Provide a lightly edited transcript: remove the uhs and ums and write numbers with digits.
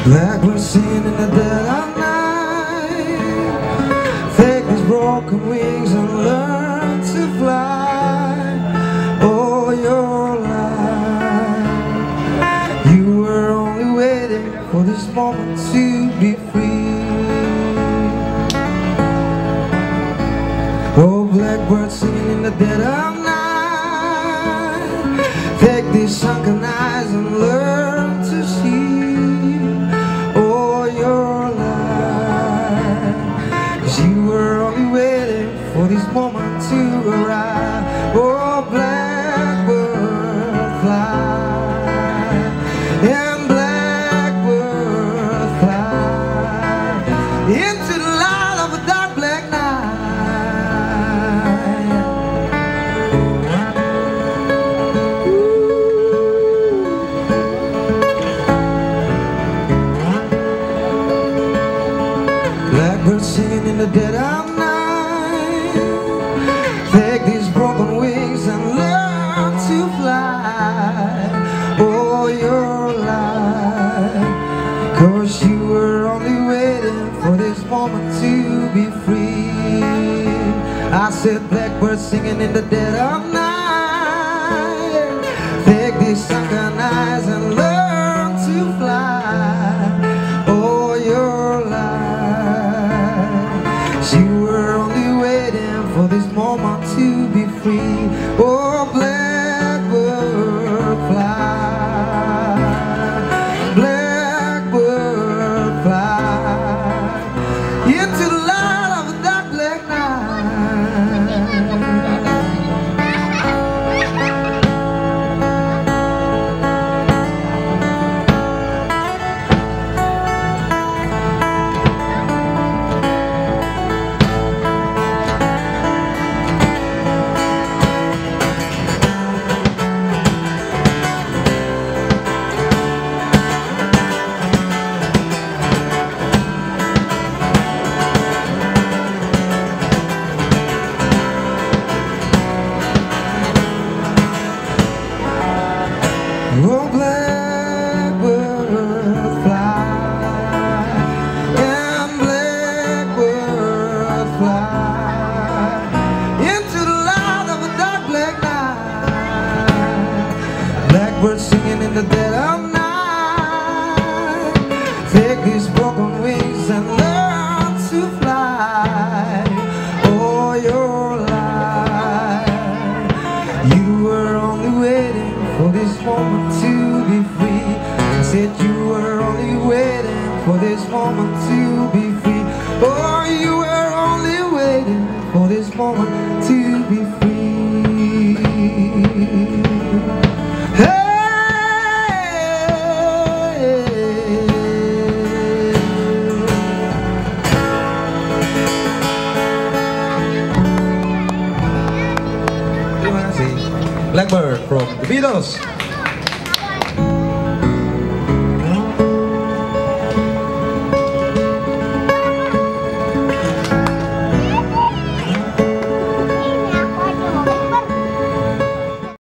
Blackbird singing in the dead of night. Take these broken wings and learn to fly. All your life you were only waiting for this moment to be free. Oh, blackbird singing in the dead of night. Take these sunken eyes and learn to see. You were only waiting for this moment to arrive. Oh, blackbird fly, and blackbird fly into the light of a dark black night. Blackbird singing in the dead of night. Take these broken wings and learn to fly all your life. 'Cause you were only waiting for this moment to be free. I said blackbird singing in the dead of night. Take these sunken eyes and learn to fly all your life. You were only waiting for this moment to be free. Oh, blackbird fly, blackbird fly into the light of a dark black Oh, blackbird fly, and blackbird fly into the light of a dark black night. Blackbird singing in the dead of night. Take these broken wings and learn to fly all your life. You were only waiting for this moment to be free. I said you were only waiting for this moment to be free. Oh, you were only waiting for this moment to be